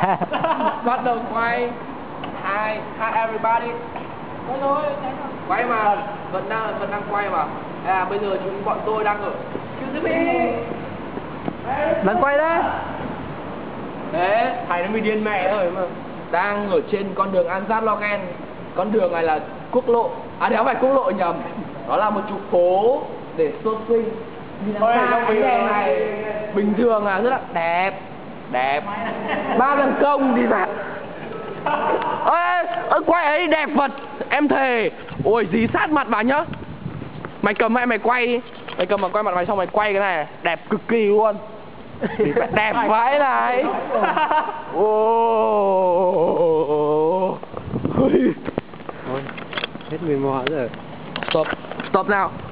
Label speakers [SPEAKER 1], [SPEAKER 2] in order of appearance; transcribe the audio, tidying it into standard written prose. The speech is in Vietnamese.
[SPEAKER 1] Bắt đầu quay. Hi everybody. Quay thôi. Quay mà, vẫn đang quay mà. Bây giờ bọn tôi đang ở
[SPEAKER 2] Đang quay đấy.
[SPEAKER 1] Đấy, thầy nó bị điên mẹ rồi mà. Đang ở trên con đường An Giáp Logen. Con đường này là quốc lộ. À, không phải quốc lộ nhầm. Đó là một trục phố để shopping. Cái đèn này bình thường là rất là đẹp. 3 lần công thì phải. Ơi, quay ấy đẹp vật. Em thề. Ôi, dí sát mặt vào nhá. Mày cầm hay mày quay đi. Mày cầm mà quay mặt mày xong mày quay cái này. Đẹp cực kỳ luôn. Đẹp vãi này.
[SPEAKER 2] Thôi, hết 11 rồi.
[SPEAKER 1] Stop nào.